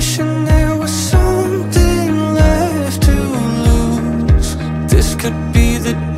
wishing there was something left to lose. This could be the